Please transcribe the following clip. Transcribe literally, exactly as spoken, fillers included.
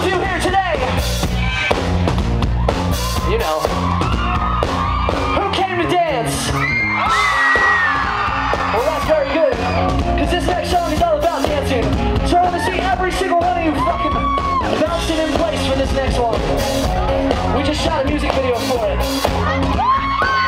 you here today? You know. Who came to dance? Well, that's very good. Because this next song is all about dancing. So I want to see every single one of you fucking bouncing in place for this next one. We just shot a music video for it.